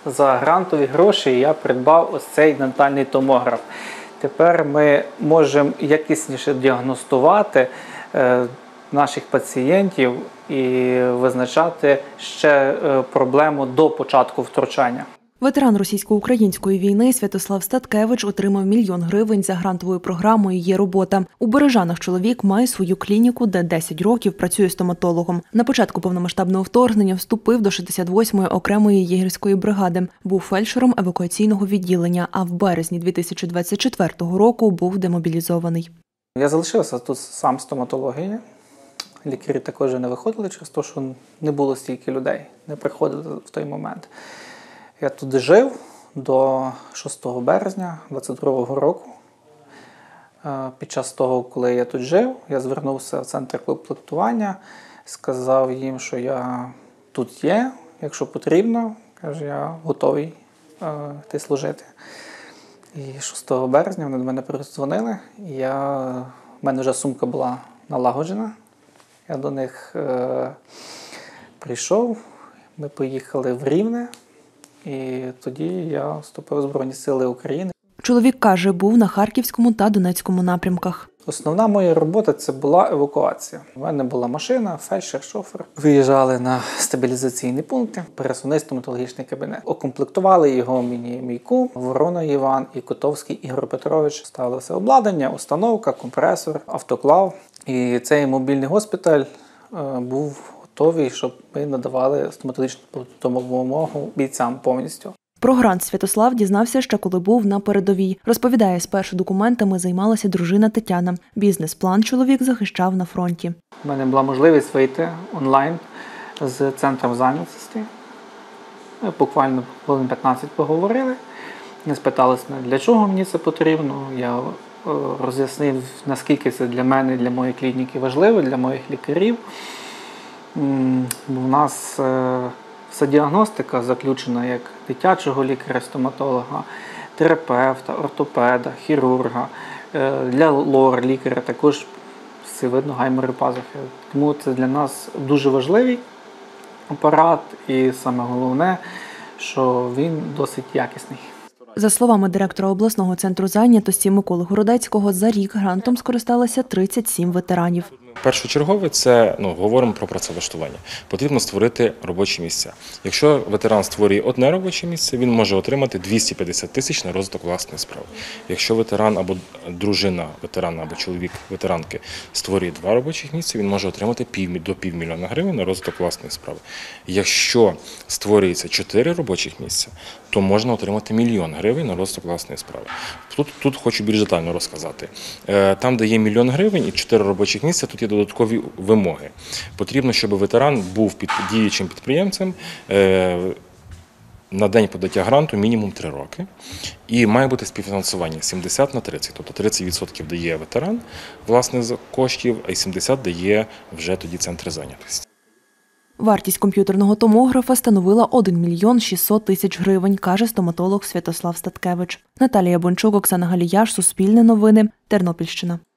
за грантові гроші я придбав ось цей дентальний томограф. Тепер ми можемо якісніше діагностувати наших пацієнтів і визначати ще проблему до початку втручання. Ветеран російсько-української війни Святослав Статкевич отримав 1 мільйон гривень за грантовою програмою «Є робота». У Бережанах чоловік має свою клініку, де 10 років працює стоматологом. На початку повномасштабного вторгнення вступив до 68-ї окремої єгерської бригади. Був фельдшером евакуаційного відділення, а в березні 2024 року був демобілізований. Я залишився тут сам стоматології. Лікарі також не виходили через те, що не було стільки людей, не приходили в той момент. Я тут жив до 6 березня 2022 року. Під час того, коли я тут жив, я звернувся в центр комплектування, сказав їм, що я тут є, якщо потрібно, кажу, я готовий йти служити. І 6 березня вони до мене передзвонили, в мене вже сумка була налагоджена. Я до них прийшов, ми поїхали в Рівне. І тоді я вступив у Збройні Сили України. Чоловік каже, був на Харківському та Донецькому напрямках. Основна моя робота – це була евакуація. У мене була машина, фельдшер, шофер. Виїжджали на стабілізаційні пункти, пересувний стоматологічний кабінет. Окомплектували його мій кум, Ворона Іван і Котовський Ігор Петрович. Ставили все обладнання, установка, компресор, автоклав. І цей мобільний госпіталь був готовий, щоб ми надавали стоматологічну допомогу бійцям повністю. Про грант Святослав дізнався ще коли був на передовій. Розповідає, спершу документами займалася дружина Тетяна. Бізнес-план чоловік захищав на фронті. У мене була можливість вийти онлайн з центром зайнятості. Ми буквально хвилин 15 поговорили. Вони спиталися мене, для чого мені це потрібно. Я роз'яснив, наскільки це для мене, для моєї клініки важливо, для моїх лікарів. У нас вся діагностика заключена як дитячого лікаря-стоматолога, терапевта, ортопеда, хірурга, для лор-лікаря також все видно гаймори пазухи. Тому це для нас дуже важливий апарат і саме головне, що він досить якісний. За словами директора обласного центру зайнятості Миколи Городецького, за рік грантом скористалося 37 ветеранів. Першочергове – це, говоримо про працевлаштування. Потрібно створити робочі місця. Якщо ветеран створює одне робоче місце, він може отримати 250 тисяч на розвиток власної справи. Якщо ветеран або дружина ветерана, або чоловік ветеранки створює 2 робочих місця, він може отримати до півмільйона гривень на розвиток власної справи. Якщо створюється 4 робочих місця, то можна отримати 1 мільйон гривень на розвиток власної справи. Тут хочу більш детально розказати. Там, де є 1 мільйон гривень і 4 робочих місця, тут є додаткові вимоги. Потрібно, щоб ветеран був діючим підприємцем на день подаття гранту мінімум 3 роки. І має бути співфінансування 70/30. Тобто 30% дає ветеран власних коштів, а 70% дає вже тоді центри зайнятості. Вартість комп'ютерного томографа становила 1 мільйон 600 тисяч гривень, каже стоматолог Святослав Статкевич. Наталія Бончук, Оксана Галіяш, Суспільне новини, Тернопільщина.